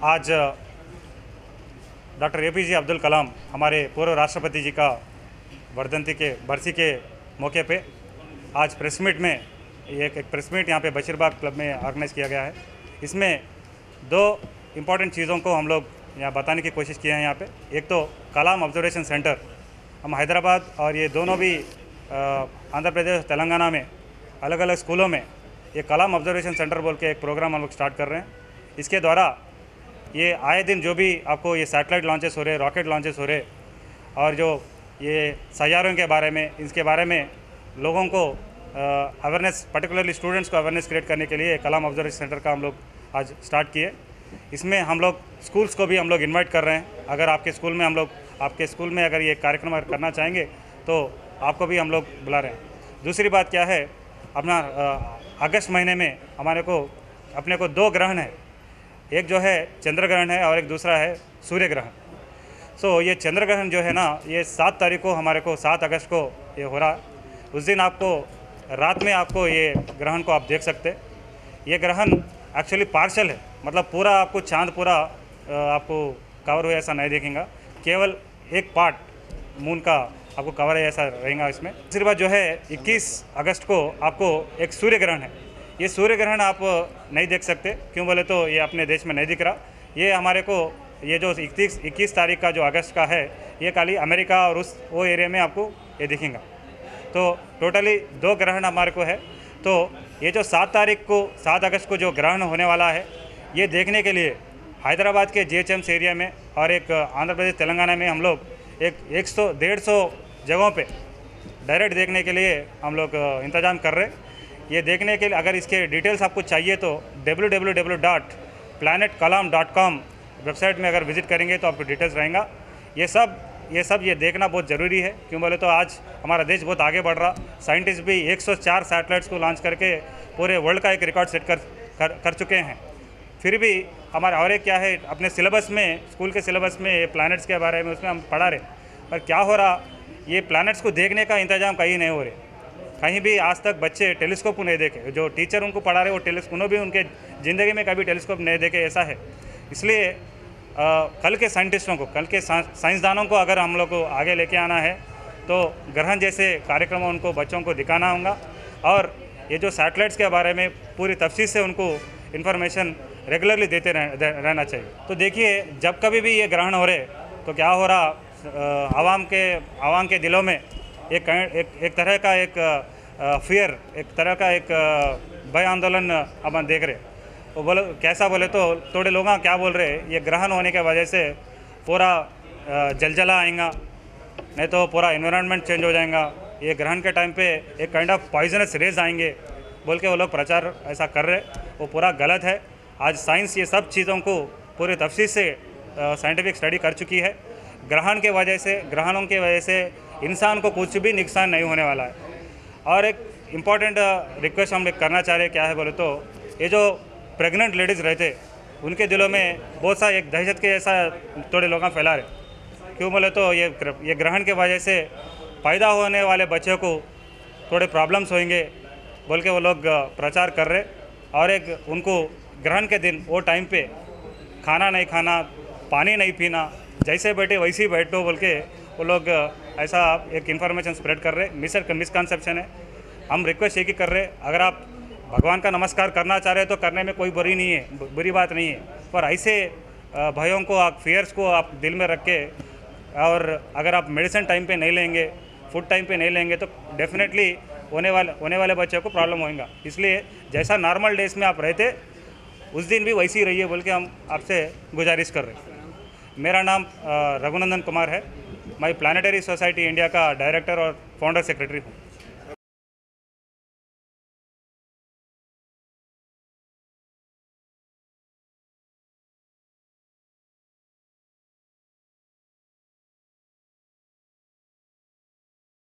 आज doctor APJ Abdul Kalam हमारे पूर्व राष्ट्रपति जी का बरसी के मौके पे आज प्रेस मीट में एक प्रेस मीट यहाँ पे बशीरबाग क्लब में ऑर्गेनाइज़ किया गया है। इसमें दो इम्पॉर्टेंट चीज़ों को हम लोग यहाँ बताने की कोशिश किए हैं। यहाँ पे एक तो कलाम ऑब्जर्वेशन सेंटर, हम हैदराबाद और ये दोनों भी आंध्र प्रदेश तेलंगाना में अलग अलग स्कूलों में ये कलाम ऑब्जर्वेशन सेंटर बोल के एक प्रोग्राम हम लोग स्टार्ट कर रहे हैं। इसके द्वारा ये आए दिन जो भी आपको ये सैटेलाइट लॉन्चेस हो रहे, रॉकेट लॉन्चेस हो रहे और जो ये सैयारों के बारे में, इसके बारे में लोगों को अवेयरनेस, पर्टिकुलरली स्टूडेंट्स को अवेयरनेस क्रिएट करने के लिए कलाम ऑब्जर्वेशन सेंटर का हम लोग आज स्टार्ट किए। इसमें हम लोग स्कूल्स को भी हम लोग इनवाइट कर रहे हैं। अगर आपके स्कूल में अगर ये कार्यक्रम अगर करना चाहेंगे तो आपको भी हम लोग बुला रहे हैं। दूसरी बात क्या है, अपना अगस्त महीने में अपने को दो ग्रहण है, एक जो है चंद्र ग्रहण है और एक दूसरा है सूर्य ग्रहण। सो ये चंद्र ग्रहण जो है ना, ये 7 तारीख को 7 अगस्त को ये हो रहा है। उस दिन आपको रात में आपको ये ग्रहण को आप देख सकते। ये ग्रहण एक्चुअली पार्शल है, मतलब पूरा आपको चांद पूरा आपको कवर हुआ ऐसा नहीं देखेंगे, केवल एक पार्ट मून का आपको कवर है ऐसा रहेगा इसमें। दूसरी बात जो है 21 अगस्त को आपको एक सूर्य ग्रहण है। ये सूर्य ग्रहण आप नहीं देख सकते, क्यों बोले तो ये अपने देश में नहीं दिख रहा। ये हमारे को ये जो 21 तारीख का जो अगस्त का है, ये खाली अमेरिका और वो एरिया में आपको ये दिखेगा। तो टोटली 2 ग्रहण हमारे को है। तो ये जो 7 अगस्त को जो ग्रहण होने वाला है, ये देखने के लिए हैदराबाद के GHMC एरिया में और एक आंध्र प्रदेश तेलंगाना में हम लोग एक 100-150 जगहों पे डायरेक्ट देखने के लिए हम लोग इंतज़ाम कर रहे हैं। ये देखने के लिए अगर इसके डिटेल्स आपको चाहिए तो www.planetkalam.com वेबसाइट में अगर विज़िट करेंगे तो आपको डिटेल्स रहेगा। ये सब देखना बहुत ज़रूरी है, क्यों बोले तो आज हमारा देश बहुत आगे बढ़ रहा। साइंटिस्ट भी 104 सैटेलाइट्स को लॉन्च करके पूरे वर्ल्ड का एक रिकॉर्ड सेट कर चुके हैं। फिर भी हमारा और एक क्या है, अपने सिलेबस में, स्कूल के सिलेबस में प्लैनेट्स के बारे में उसमें हम पढ़ा रहे, पर क्या हो रहा, ये प्लैनेट्स को देखने का इंतजाम कहीं नहीं हो रहे। कहीं भी आज तक बच्चे टेलीस्कोप को नहीं देखे। जो टीचर उनको पढ़ा रहे वो टेलीस्कोप भी उनके ज़िंदगी में कभी टेलीस्कोप नहीं देखे, ऐसा है। इसलिए कल के साइंटिस्टों को, कल के साइंसदानों को अगर हम लोग को आगे लेके आना है तो ग्रहण जैसे कार्यक्रम उनको बच्चों को दिखाना होगा और ये जो सैटेलाइट्स के बारे में पूरी तफसील से उनको इन्फॉर्मेशन रेगुलरली देते रहना चाहिए। तो देखिए, जब कभी भी ये ग्रहण हो रहे तो क्या हो रहा, आवाम के दिलों में एक तरह का एक फियर, एक तरह का एक भय आंदोलन अपन देख रहे। वो कैसा बोले तो थोड़े लोग क्या बोल रहे, ये ग्रहण होने की वजह से पूरा जलजला आएगा, नहीं तो पूरा एनवायरनमेंट चेंज हो जाएगा, ये ग्रहण के टाइम पे एक काइंड ऑफ पॉइजनस रेज आएंगे बोल के वो लोग प्रचार ऐसा कर रहे। वो पूरा गलत है। आज साइंस ये सब चीज़ों को पूरे तफसील से साइंटिफिक स्टडी कर चुकी है। ग्रहणों के वजह से इंसान को कुछ भी नुकसान नहीं होने वाला है। और एक इम्पॉर्टेंट रिक्वेस्ट हम लोग करना चाह रहे हैं, क्या है बोले तो ये जो प्रेग्नेंट लेडीज़ रहते, उनके दिलों में बहुत सा एक दहशत के ऐसा थोड़े लोग फैला रहे। क्यों बोले तो ये ग्रहण के वजह से पैदा होने वाले बच्चों को थोड़े प्रॉब्लम्स होंगे बोल के वो लोग प्रचार कर रहे। और एक उनको ग्रहण के दिन वो टाइम पे खाना नहीं खाना, पानी नहीं पीना, जैसे बैठे वैसे ही बैठो बोल के वो लोग ऐसा एक इन्फॉर्मेशन स्प्रेड कर रहे। मिसकंसेप्शन है। हम रिक्वेस्ट ये कि कर रहे, अगर आप भगवान का नमस्कार करना चाह रहे हैं तो करने में कोई बुरी बात नहीं है, पर ऐसे भयों को, आप फियर्स को आप दिल में रख के, और अगर आप मेडिसिन टाइम पे नहीं लेंगे, फूड टाइम पे नहीं लेंगे तो डेफिनेटली होने वाले बच्चों को प्रॉब्लम होगा। इसलिए जैसा नॉर्मल डेज में आप रहते उस दिन भी वैसे ही रहिए बोल के हम आपसे गुजारिश कर रहे हैं। मेरा नाम रघुनंदन कुमार है। मैं प्लानेटरी सोसाइटी इंडिया का डायरेक्टर और फाउंडर सेक्रेटरी हूँ।